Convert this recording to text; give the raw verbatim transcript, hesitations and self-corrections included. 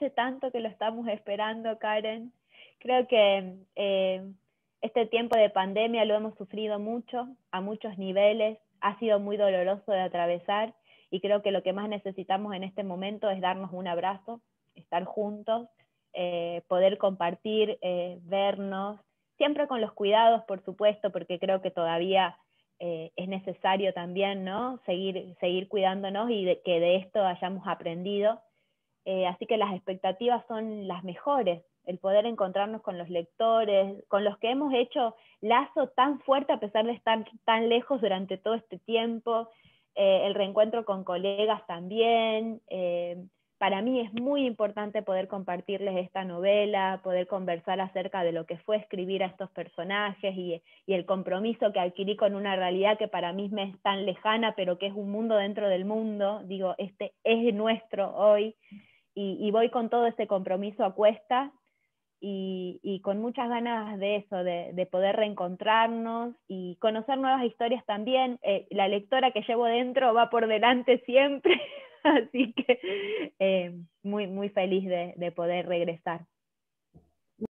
hace tanto que lo estamos esperando, Karen. Creo que eh, este tiempo de pandemia lo hemos sufrido mucho, a muchos niveles, ha sido muy doloroso de atravesar y creo que lo que más necesitamos en este momento es darnos un abrazo, estar juntos, eh, poder compartir, eh, vernos, siempre con los cuidados, por supuesto, porque creo que todavía eh, es necesario también, ¿no? Seguir, seguir cuidándonos y de, que de esto hayamos aprendido. Eh, así que las expectativas son las mejores, el poder encontrarnos con los lectores, con los que hemos hecho lazo tan fuerte a pesar de estar tan lejos durante todo este tiempo, eh, el reencuentro con colegas también. Eh, para mí es muy importante poder compartirles esta novela, poder conversar acerca de lo que fue escribir a estos personajes y, y el compromiso que adquirí con una realidad que para mí me es tan lejana, pero que es un mundo dentro del mundo. Digo, este es nuestro hoy. Y, y voy con todo ese compromiso a cuestas y, y con muchas ganas de eso, de, de poder reencontrarnos y conocer nuevas historias también. Eh, la lectora que llevo dentro va por delante siempre, así que eh, muy, muy feliz de, de poder regresar.